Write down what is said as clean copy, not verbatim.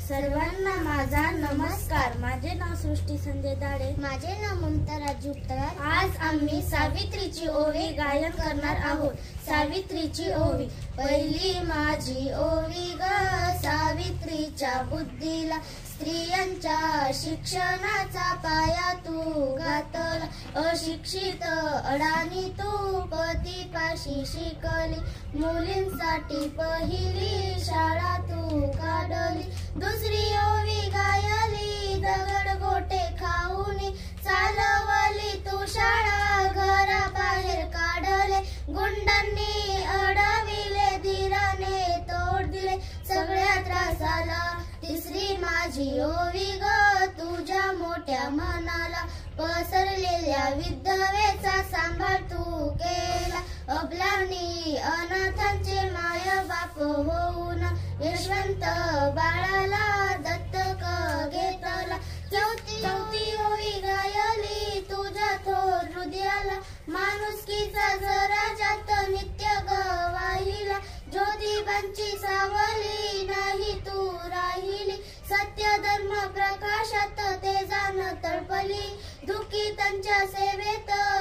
सर्वांना माझा नमस्कार. माझे नाव सृष्टी संजय दाडे. माझे नाव ममता राजू उत्तर. आज आम्ही सावित्रीची ओवी गायन करणार आहोत. सावित्रीची ओवी. पहिली माझी ओवी ग सावित्रीच्या बुद्धीला, स्त्रियांच्या शिक्षणाचा पाया तू घातला. अशिक्षित अडाणी तू पतीपाशी शिकली, मुलींसाठी पहिली शाळा तू काढली. दुसरी ओवी गायली दगड गोटे खाऊनी, चालवली तू शाळा घराबाहेर काढले. गुंडांनी अडविले, धीराने तोड दिले सगळ्या त्रासाला. तिसरी माझी ओवी ग तुझ्या मोठ्या मनाला, पसरलेल्या विधवेचा सांभाळ तू केला. अबलांनी अनाथांचे माय बाप होऊन यशवंत बाळाला दत्तक घेतला. चौथी ओवी गायली तुझ्या थोर हृदयाला, माणुसकीचा जरा जात नित्य गवाहिला. ज्योतिबांची सावली नाही तू राहिली, सत्य धर्म प्रकाशात ते जाण तळपली. दुःखितांच्या सेवेत